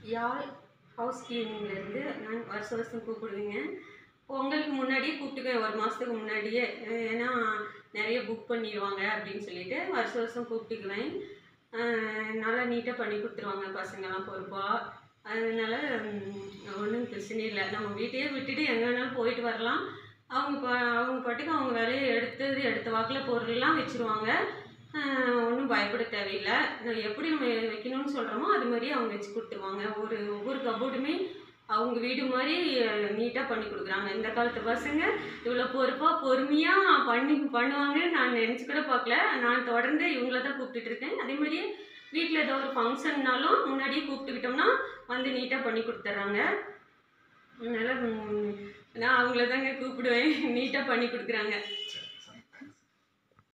யாழ் house கிளீனிங்லேருந்து நான் வருஷம் கூப்பிடுவேங்க. பொங்கலுக்கு முன்னாடியே கூப்பிட்டுக்குவேன், ஒரு மாதத்துக்கு முன்னாடியே. ஏன்னா நிறைய புக் பண்ணிடுவாங்க அப்படின்னு சொல்லிட்டு வருஷம் கூப்பிட்டுக்குவேன். நல்லா நீட்டாக பண்ணி கொடுத்துருவாங்க பசங்கள்லாம் பொறுப்பாக. அதனால ஒன்றும் பிரச்சனை இல்லை. நம்ம வீட்டையே விட்டுட்டு எங்கே வேணாலும் போயிட்டு வரலாம். அவங்க பாட்டுக்கு அவங்க வேலையை எடுத்த வாக்கில் பொருள்லாம் வச்சுருவாங்க. ஒன்றும் பயப்பட தேவையில்லை. எப்படி நம்ம வைக்கணும்னு சொல்கிறோமோ அது மாதிரியே அவங்க வச்சு கொடுத்துருவாங்க. ஒவ்வொரு கபோர்டுமே அவங்க வீடு மாதிரி நீட்டாக பண்ணி கொடுக்குறாங்க. இந்த காலத்து பசங்க இவ்வளோ பொறுப்பாக பொறுமையாக பண்ணுவாங்கன்னு நான் நினச்சி கூட பார்க்கல. நான் தொடர்ந்து இவங்கள தான் கூப்பிட்டுட்ருக்கேன். அதே மாதிரியே வீட்டில் ஏதோ ஒரு ஃபங்க்ஷன்னாலும் முன்னாடியே கூப்பிட்டுக்கிட்டோம்னா வந்து நீட்டாக பண்ணி கொடுத்துட்றாங்க. அதனால் நான் அவங்கள தாங்க கூப்பிடுவேன், நீட்டாக பண்ணி கொடுக்குறாங்க.